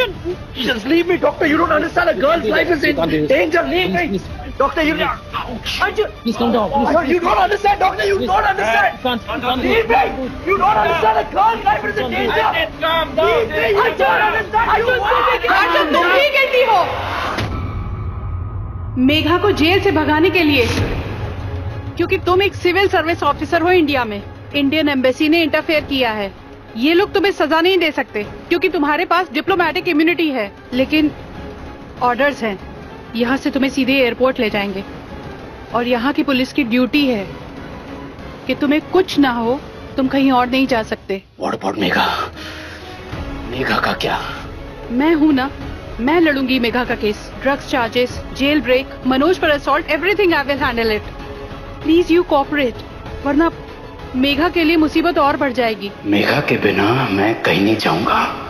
Arjun! Just leave me, doctor. You don't understand. A girl's life is in danger. Leave me. Doctor, you... Arjun! Please calm down. You don't understand, doctor. You don't understand. Leave me. You don't understand. A girl's life is in danger. Calm down. Leave me. You don't understand. Arjun तुम भी guilty हो। मेघा को jail से भगाने के लिए, क्योंकि तुम एक सिविल सर्विस ऑफिसर हो इंडिया में। इंडियन एम्बेसी ने इंटरफेयर किया है। ये लोग तुम्हें सजा नहीं दे सकते क्योंकि तुम्हारे पास डिप्लोमेटिक इम्यूनिटी है, लेकिन ऑर्डर्स हैं। यहाँ से तुम्हें सीधे एयरपोर्ट ले जाएंगे और यहाँ की पुलिस की ड्यूटी है कि तुम्हें कुछ ना हो, तुम कहीं और नहीं जा सकते। What about Megha? मेघा का क्या? मैं हूँ ना, मैं लड़ूंगी मेघा का case. Drugs charges, jail break, Manoj पर assault, everything I will handle it. Please you cooperate, वरना मेघा के लिए मुसीबत और बढ़ जाएगी। मेघा के बिना मैं कहीं नहीं जाऊंगा।